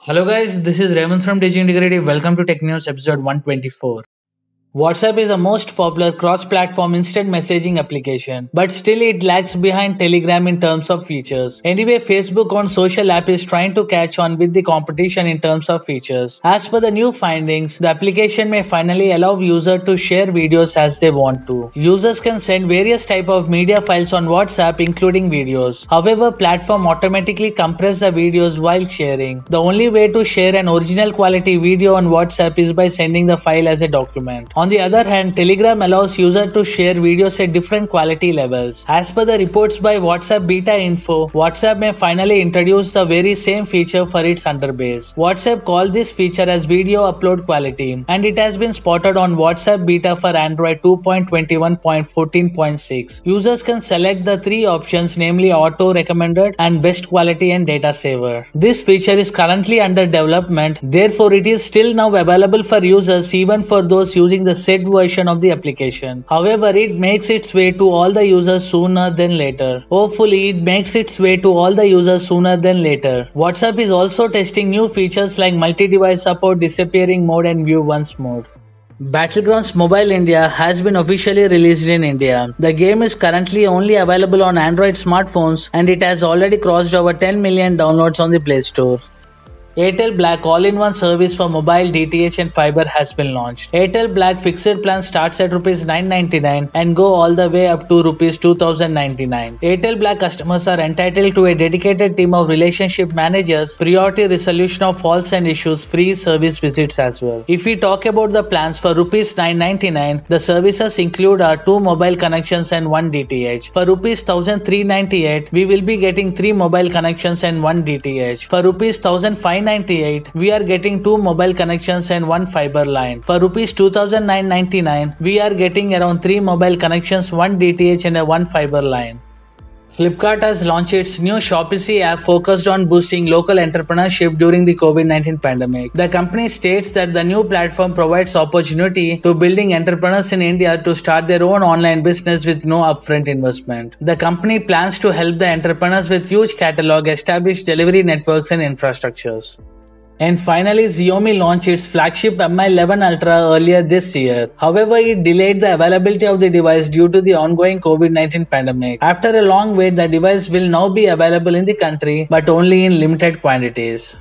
Hello guys, this is Raymond from Digi Integrity. Welcome to Tech News episode 124. WhatsApp is the most popular cross-platform instant messaging application, but still it lags behind Telegram in terms of features. Anyway, Facebook on social app is trying to catch on with the competition in terms of features. As per the new findings, the application may finally allow users to share videos as they want to. Users can send various type of media files on WhatsApp including videos. However, platform automatically compress the videos while sharing. The only way to share an original quality video on WhatsApp is by sending the file as a document. On the other hand, Telegram allows users to share videos at different quality levels. As per the reports by WhatsApp Beta Info, WhatsApp may finally introduce the very same feature for its underbase. WhatsApp called this feature as video upload quality, and it has been spotted on WhatsApp Beta for Android 2.21.14.6. Users can select the three options, namely auto recommended and best quality and data saver. This feature is currently under development, therefore it is still now available for users even for those using the said version of the application. However, it makes its way to all the users sooner than later. Hopefully, it makes its way to all the users sooner than later. WhatsApp is also testing new features like multi-device support, disappearing mode and view once mode. Battlegrounds Mobile India has been officially released in India. The game is currently only available on Android smartphones and it has already crossed over 10 million downloads on the Play Store. Airtel Black all-in-one service for mobile DTH and fiber has been launched. Airtel Black fixed plan starts at Rs 999 and go all the way up to Rs 2099. Airtel Black customers are entitled to a dedicated team of relationship managers, priority resolution of faults and issues, free service visits as well. If we talk about the plans for Rs 999, the services include our 2 mobile connections and 1 DTH. For Rs 1398, we will be getting 3 mobile connections and 1 DTH. For Rs 1598, we are getting 2 mobile connections and 1 fiber line. For Rs 2999, we are getting around 3 mobile connections, 1 DTH and a 1 fiber line. Flipkart has launched its new Shopee app focused on boosting local entrepreneurship during the COVID-19 pandemic. The company states that the new platform provides opportunity to building entrepreneurs in India to start their own online business with no upfront investment. The company plans to help the entrepreneurs with huge catalog, establish delivery networks and infrastructures. And finally, Xiaomi launched its flagship Mi 11 Ultra earlier this year. However, it delayed the availability of the device due to the ongoing COVID-19 pandemic. After a long wait, the device will now be available in the country, but only in limited quantities.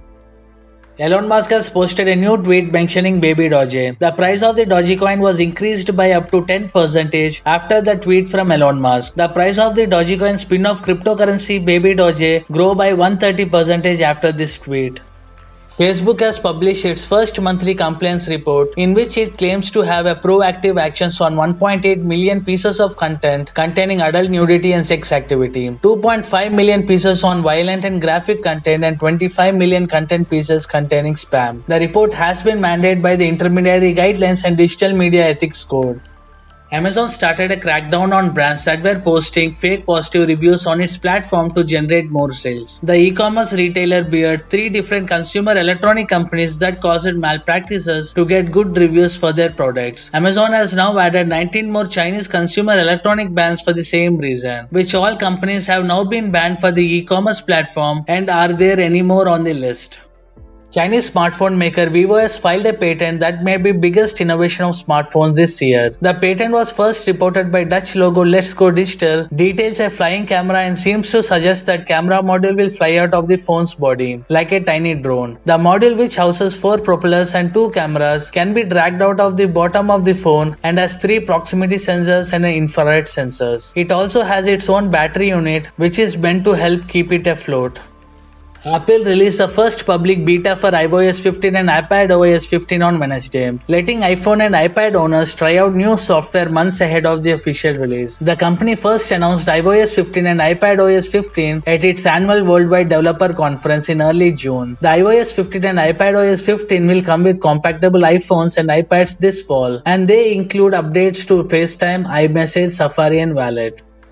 Elon Musk has posted a new tweet mentioning Baby Doge. The price of the Dogecoin was increased by up to 10% after the tweet from Elon Musk. The price of the Dogecoin spin-off cryptocurrency Baby Doge grew by 130% after this tweet. Facebook has published its first monthly complaints report in which it claims to have a proactive actions on 1.8 million pieces of content containing adult nudity and sex activity, 2.5 million pieces on violent and graphic content and 25 million content pieces containing spam. The report has been mandated by the Intermediary Guidelines and Digital Media Ethics Code. Amazon started a crackdown on brands that were posting fake positive reviews on its platform to generate more sales. The e-commerce retailer beard 3 different consumer electronic companies that caused malpractices to get good reviews for their products. Amazon has now added 19 more Chinese consumer electronic brands for the same reason, which all companies have now been banned for the e-commerce platform and are there anymore on the list. Chinese smartphone maker Vivo has filed a patent that may be biggest innovation of smartphones this year. The patent was first reported by Dutch logo Let's Go Digital, details a flying camera and seems to suggest that camera module will fly out of the phone's body, like a tiny drone. The module, which houses 4 propellers and 2 cameras, can be dragged out of the bottom of the phone and has 3 proximity sensors and an infrared sensors. It also has its own battery unit, which is meant to help keep it afloat. Apple released the first public beta for iOS 15 and iPadOS 15 on Wednesday, letting iPhone and iPad owners try out new software months ahead of the official release. The company first announced iOS 15 and iPadOS 15 at its annual Worldwide Developer Conference in early June. The iOS 15 and iPadOS 15 will come with compatible iPhones and iPads this fall, and they include updates to FaceTime, iMessage, Safari and Wallet.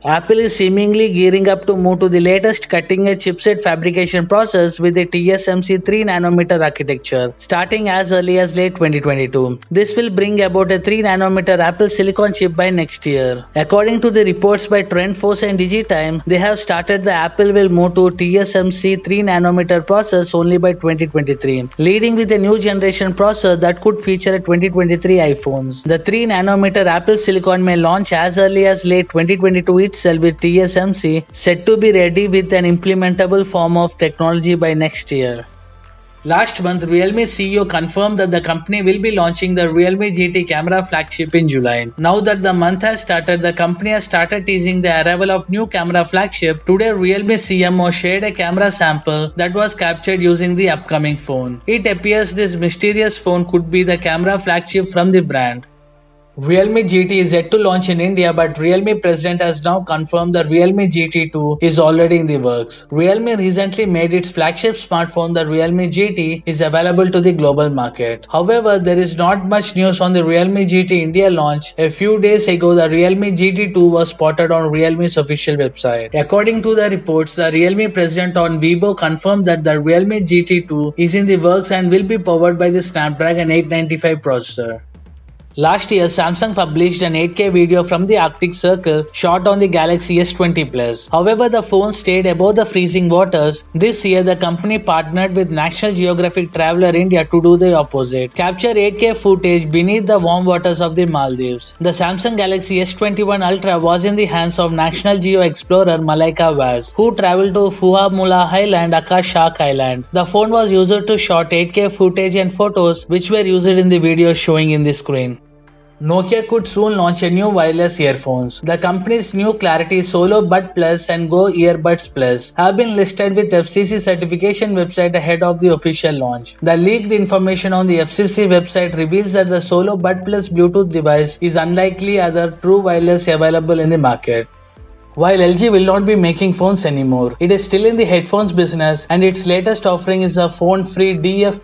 Apple is seemingly gearing up to move to the latest cutting-edge chipset fabrication process with the TSMC 3nm architecture, starting as early as late 2022. This will bring about a 3nm Apple Silicon chip by next year. According to the reports by TrendForce and DigiTime, they have started the Apple will move to TSMC 3nm process only by 2023, leading with a new generation processor that could feature 2023 iPhones. The 3nm Apple Silicon may launch as early as late 2022 itself, with TSMC set to be ready with an implementable form of technology by next year. Last month, Realme CEO confirmed that the company will be launching the Realme GT camera flagship in July. Now that the month has started, the company has started teasing the arrival of new camera flagship. Today, Realme CMO shared a camera sample that was captured using the upcoming phone. It appears this mysterious phone could be the camera flagship from the brand. Realme GT is yet to launch in India, but Realme president has now confirmed the Realme GT2 is already in the works. Realme recently made its flagship smartphone, the Realme GT, is available to the global market. However, there is not much news on the Realme GT India launch. A few days ago, the Realme GT2 was spotted on Realme's official website. According to the reports, the Realme president on Weibo confirmed that the Realme GT2 is in the works and will be powered by the Snapdragon 895 processor. Last year, Samsung published an 8K video from the Arctic Circle shot on the Galaxy S20 Plus. However, the phone stayed above the freezing waters. This year, the company partnered with National Geographic Traveler India to do the opposite. Capture 8K footage beneath the warm waters of the Maldives. The Samsung Galaxy S21 Ultra was in the hands of National Geo explorer Malaika Vaz, who traveled to Fuhamula Island, Akashak Island. The phone was used to shoot 8K footage and photos, which were used in the video showing in the screen. Nokia could soon launch a new wireless earphones. The company's new Clarity Solo Bud Plus and Go Earbuds Plus have been listed with FCC certification website ahead of the official launch. The leaked information on the FCC website reveals that the Solo Bud Plus Bluetooth device is unlikely other true wireless available in the market. While LG will not be making phones anymore, it is still in the headphones business, and its latest offering is a phone-free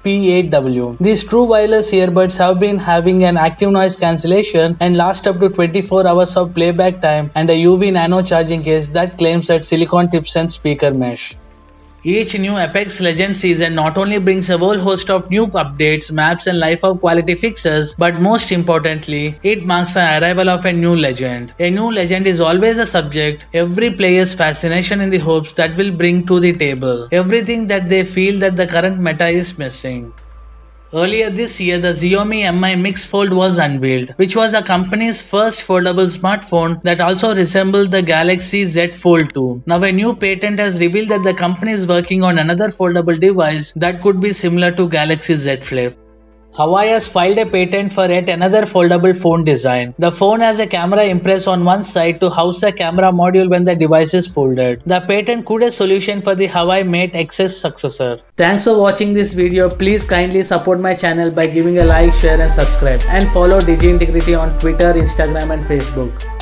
DFP8W. These true wireless earbuds have been having an active noise cancellation and last up to 24 hours of playback time, and a UV nano charging case that claims that silicon tips and speaker mesh. Each new Apex Legends season not only brings a whole host of new updates, maps and life of quality fixes, but most importantly, it marks the arrival of a new legend. A new legend is always a subject every player's fascination in the hopes that will bring to the table everything that they feel that the current meta is missing. Earlier this year, the Xiaomi Mi Mix Fold was unveiled, which was the company's first foldable smartphone that also resembled the Galaxy Z Fold 2. Now, a new patent has revealed that the company is working on another foldable device that could be similar to Galaxy Z Flip. Huawei has filed a patent for yet another foldable phone design. The phone has a camera impress on one side to house the camera module when the device is folded. The patent could be a solution for the Huawei Mate XS successor. Thanks for watching this video. Please kindly support my channel by giving a like, share and subscribe. And follow Digi Integrity on Twitter, Instagram and Facebook.